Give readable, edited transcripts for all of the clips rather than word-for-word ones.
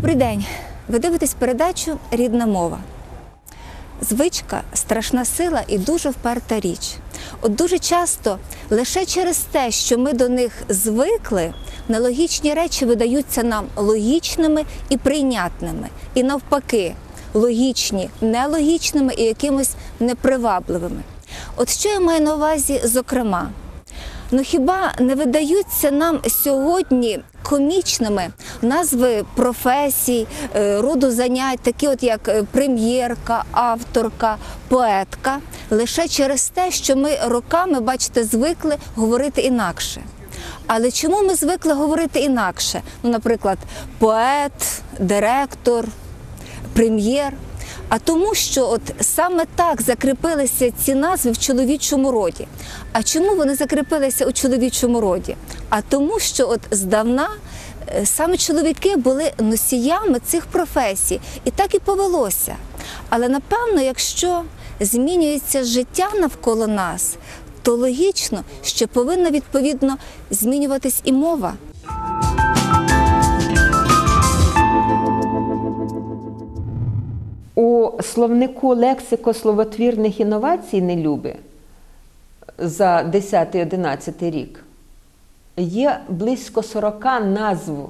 Добрий день! Ви дивитесь передачу «Рідна мова». Звичка – страшна сила і дуже вперта річ. От дуже часто лише через те, що ми до них звикли, нелогічні речі видаються нам логічними і прийнятними. І навпаки, логічні – нелогічними і якимось непривабливими. От що я маю на увазі зокрема? Ну хіба не видаються нам сьогодні комічними назви професій, роду занять, такі от як прем'єрка, авторка, поетка, лише через те, що ми роками, бачите, звикли говорити інакше. Але чому ми звикли говорити інакше? Ну, наприклад, поет, директор, прем'єр. А тому, що от саме так закріпилися ці назви в чоловічому роді. А чому вони закріпилися у чоловічому роді? А тому, що от здавна саме чоловіки були носіями цих професій. І так і повелося. Але напевно, якщо змінюється життя навколо нас, то логічно, що повинна відповідно змінюватись і мова. У словнику лексико-словотвірних інновацій «Нелюби» за 10-11 рік є близько 40 назв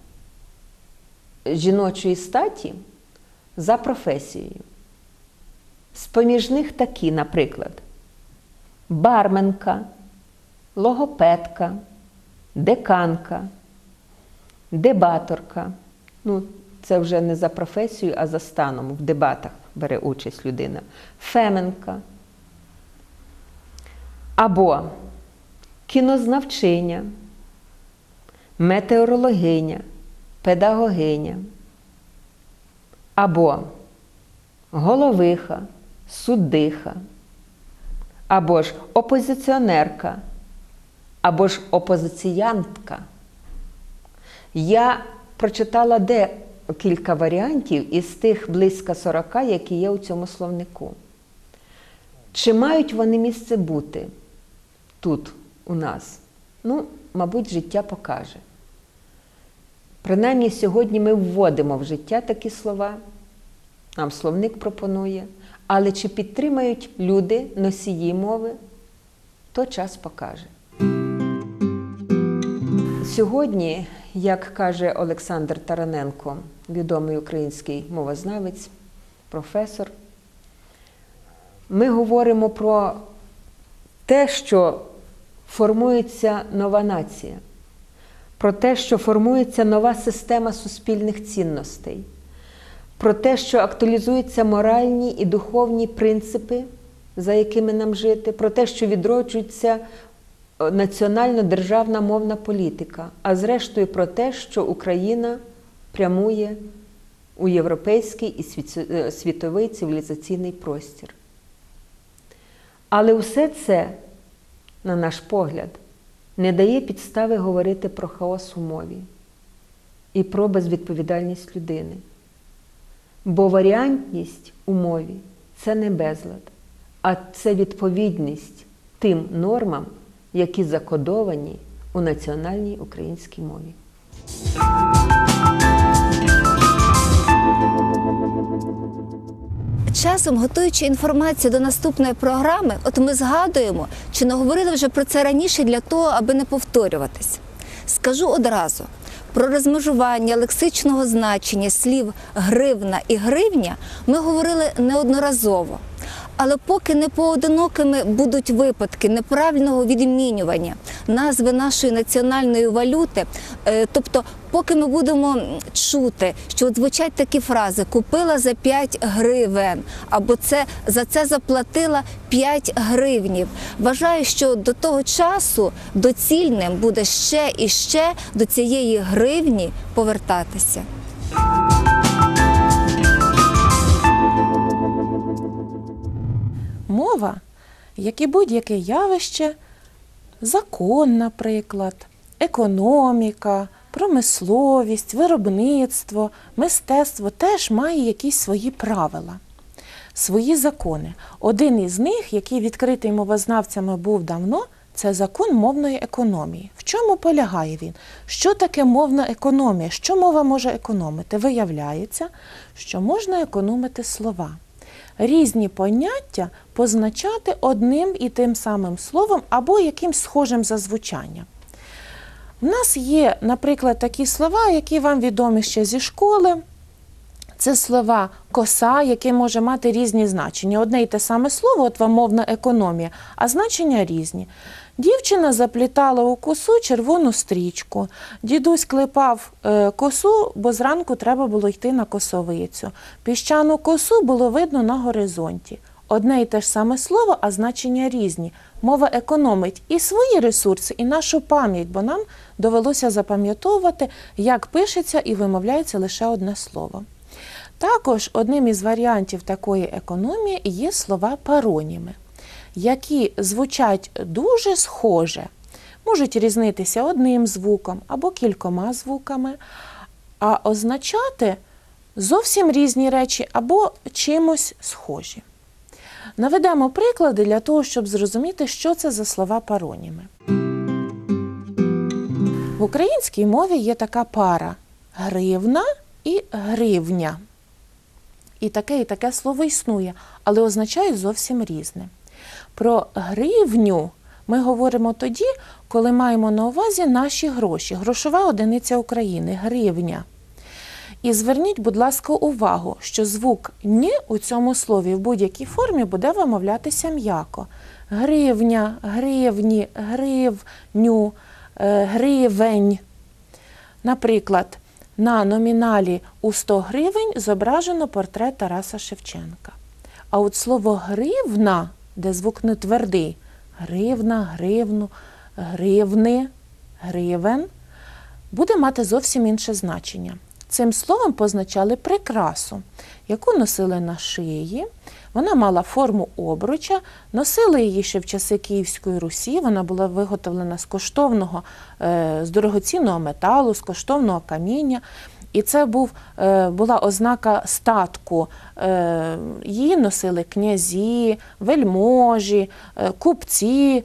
жіночої статі за професією. З-поміж них такі, наприклад, барменка, логопедка, деканка, дебаторка. Ну, це вже не за професією, а за станом. В дебатах бере участь людина. Феменка. Або кінознавчиня, метеорологиня, педагогиня. Або головиха, суддиха. Або ж опозиціонерка. Або ж опозиціянтка. Я прочитала кілька варіантів із тих близько 40, які є у цьому словнику. Чи мають вони місце бути тут, у нас? Ну, мабуть, життя покаже. Принаймні, сьогодні ми вводимо в життя такі слова, нам словник пропонує, але чи підтримають люди, носії мови, то час покаже. Сьогодні, як каже Олександр Тараненко, відомий український мовознавець, професор, ми говоримо про те, що формується нова нація, про те, що формується нова система суспільних цінностей, про те, що актуалізуються моральні і духовні принципи, за якими нам жити, про те, що відроджується національно-державна мовна політика, а зрештою про те, що Україна прямує у європейський і світовий цивілізаційний простір. Але усе це, на наш погляд, не дає підстави говорити про хаос у мові і про безвідповідальність людини. Бо варіантність у мові – це не безлад, а це відповідність тим нормам, які закодовані у національній українській мові. Часом, готуючи інформацію до наступної програми, от ми згадуємо, чи не говорили вже про це раніше для того, аби не повторюватись. Скажу одразу, про розмежування лексичного значення слів «гривна» і «гривня» ми говорили неодноразово. Але поки не поодинокими будуть випадки неправильного відмінювання назви нашої національної валюти, тобто поки ми будемо чути, що от звучать такі фрази «купила за 5 гривень» або «за це заплатила 5 гривнів», вважаю, що до того часу доцільним буде ще і ще до цієї гривні повертатися. Мова, як і будь-яке явище, закон, наприклад, економіка, промисловість, виробництво, мистецтво теж має якісь свої правила, свої закони. Один із них, який відкритий мовознавцями був давно, це закон мовної економії. В чому полягає він? Що таке мовна економія? Що мова може економити? Виявляється, що можна економити слова. Різні поняття позначати одним і тим самим словом або якимсь схожим за звучанням. У нас є, наприклад, такі слова, які вам відомі ще зі школи. Це слова коса, яке може мати різні значення. Одне й те саме слово, от вам мовна економія, а значення різні. Дівчина заплітала у косу червону стрічку. Дідусь клепав косу, бо зранку треба було йти на косовицю. Піщану косу було видно на горизонті. Одне й те ж саме слово, а значення різні. Мова економить і свої ресурси, і нашу пам'ять, бо нам довелося запам'ятовувати, як пишеться і вимовляється лише одне слово. Також одним із варіантів такої економії є слова пароніми, які звучать дуже схоже, можуть різнитися одним звуком або кількома звуками, а означати зовсім різні речі або чимось схожі. Наведемо приклади для того, щоб зрозуміти, що це за слова пароніми. В українській мові є така пара – гривна і гривня. І таке слово існує, але означає зовсім різне. Про гривню ми говоримо тоді, коли маємо на увазі наші гроші. Грошова одиниця України – гривня. І зверніть, будь ласка, увагу, що звук «ні» у цьому слові в будь-якій формі буде вимовлятися м'яко. Гривня, гривні, гривню, гривень. Наприклад, на номіналі у 100 гривень зображено портрет Тараса Шевченка. А от слово «гривна», де звук не твердий, гривна, гривну, гривни, гривен, буде мати зовсім інше значення. Цим словом позначали прикрасу, яку носили на шиї. Вона мала форму обруча, носили її ще в часи Київської Русі, вона була виготовлена з дорогоцінного металу, з коштовного каміння. І це була ознака статку. Її носили князі, вельможі, купці,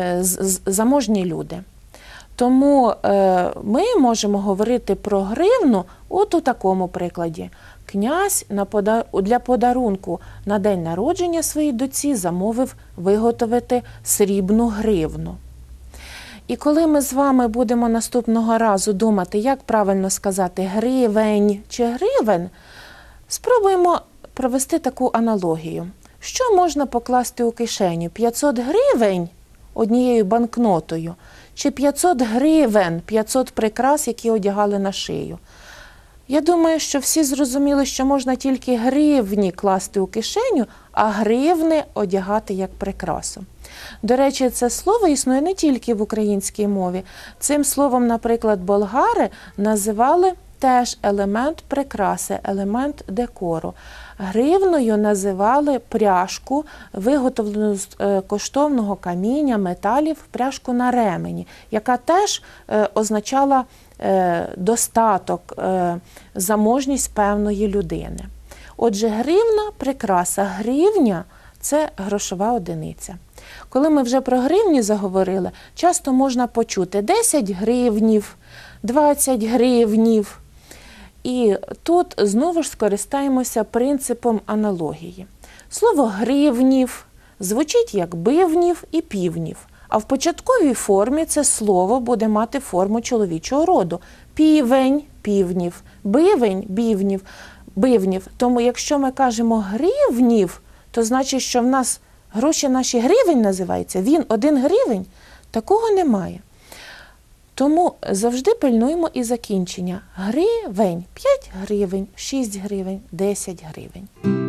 заможні люди. Тому ми можемо говорити про гривну от у такому прикладі. Князь для подарунку на день народження своїй доці замовив виготовити срібну гривну. І коли ми з вами будемо наступного разу думати, як правильно сказати гривень чи гривен, спробуємо провести таку аналогію. Що можна покласти у кишеню? 500 гривень однією банкнотою чи 500 гривен, 500 прикрас, які одягали на шию? Я думаю, що всі зрозуміли, що можна тільки гривні класти у кишеню, а гривни одягати як прикрасу. До речі, це слово існує не тільки в українській мові. Цим словом, наприклад, болгари називали теж елемент прикраси, елемент декору. Гривною називали пряжку, виготовлену з коштовного каміння, металів, пряжку на ремені, яка теж означала достаток, заможність певної людини. Отже, гривна – прикраса, гривня – це грошова одиниця. Коли ми вже про гривні заговорили, часто можна почути 10 гривнів, 20 гривнів. І тут знову ж скористаємося принципом аналогії. Слово «гривнів» звучить як «бивнів» і «півнів». А в початковій формі це слово буде мати форму чоловічого роду. Півень – півнів, бивень – бивнів. Тому якщо ми кажемо «гривнів», то значить, що в нас гроші наші гривень називаються. Він 1 гривень. Такого немає. Тому завжди пильнуємо і закінчення. Гривень – 5 гривень, 6 гривень, 10 гривень.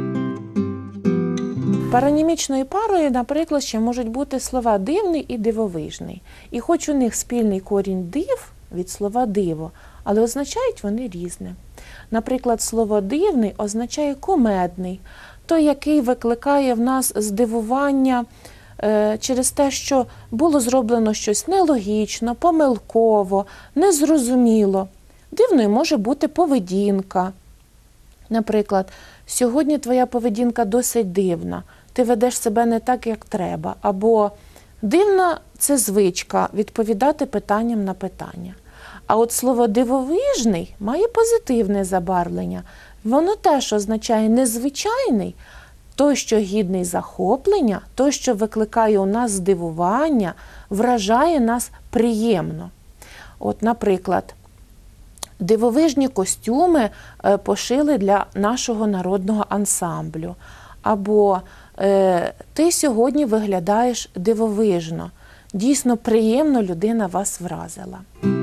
Паронімічною парою, наприклад, ще можуть бути слова «дивний» і «дивовижний». І хоч у них спільний корінь «див» від слова «диво», але означають вони різне. Наприклад, слово «дивний» означає «кумедний», той, який викликає в нас здивування через те, що було зроблено щось нелогічно, помилково, незрозуміло. Дивною може бути поведінка. Наприклад, сьогодні твоя поведінка досить дивна, ти ведеш себе не так, як треба. Або Дивна – це звичка відповідати питанням на питання. А от слово «дивовижний» має позитивне забарвлення. Воно теж означає незвичайний, той, що гідний захоплення, той, що викликає у нас здивування, вражає нас приємно. От, наприклад, дивовижні костюми пошили для нашого народного ансамблю. Або ти сьогодні виглядаєш дивовижно. Дійсно приємно людина вас вразила.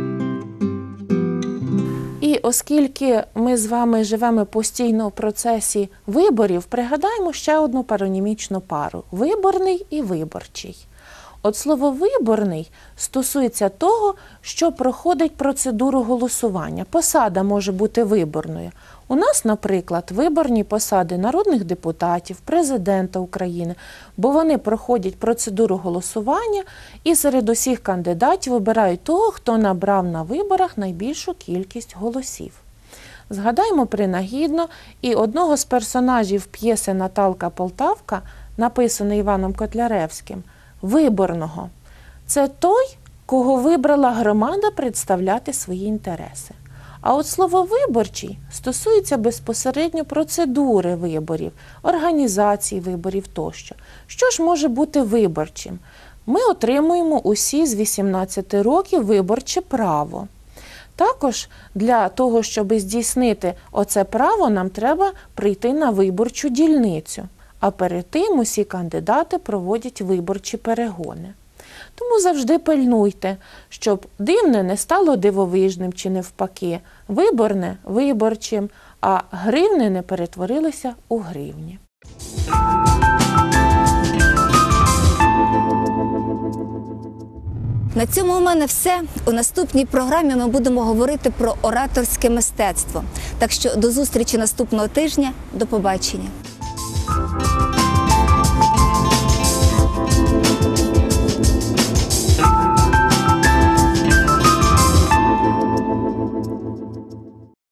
І оскільки ми з вами живемо постійно в процесі виборів, пригадаємо ще одну паронімічну пару – виборний і виборчий. От слово «виборний» стосується того, що проходить процедуру голосування. Посада може бути виборною. У нас, наприклад, виборні посади народних депутатів, президента України, бо вони проходять процедуру голосування і серед усіх кандидатів обирають того, хто набрав на виборах найбільшу кількість голосів. Згадаймо принагідно і одного з персонажів п'єси «Наталка Полтавка», написаний Іваном Котляревським, виборного. Це той, кого вибрала громада представляти свої інтереси. А от слово «виборчий» стосується безпосередньо процедури виборів, організації виборів тощо. Що ж може бути виборчим? Ми отримуємо усі з 18 років виборче право. Також для того, щоб здійснити оце право, нам треба прийти на виборчу дільницю. А перед тим усі кандидати проводять виборчі перегони. Тому завжди пильнуйте, щоб дивне не стало дивовижним чи навпаки, виборне – виборчим, а гривни не перетворилися у гривні. На цьому у мене все. У наступній програмі ми будемо говорити про ораторське мистецтво. Так що до зустрічі наступного тижня. До побачення.